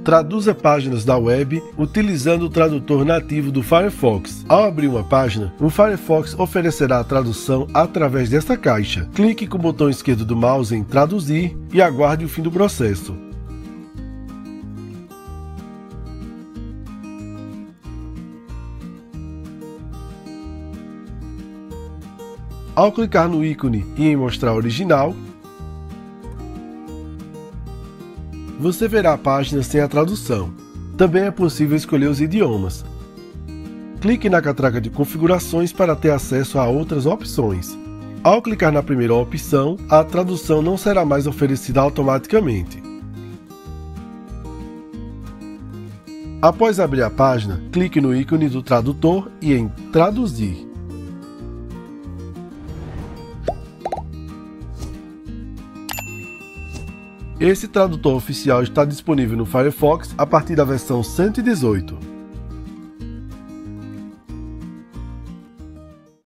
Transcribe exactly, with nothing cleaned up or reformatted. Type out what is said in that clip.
Traduza páginas da web utilizando o tradutor nativo do Firefox. Ao abrir uma página, o Firefox oferecerá a tradução através desta caixa. Clique com o botão esquerdo do mouse em Traduzir e aguarde o fim do processo. Ao clicar no ícone e em Mostrar original, você verá a página sem a tradução. Também é possível escolher os idiomas. Clique na catraca de configurações para ter acesso a outras opções. Ao clicar na primeira opção, a tradução não será mais oferecida automaticamente. Após abrir a página, clique no ícone do tradutor e em Traduzir. Esse tradutor oficial está disponível no Firefox a partir da versão cento e dezoito.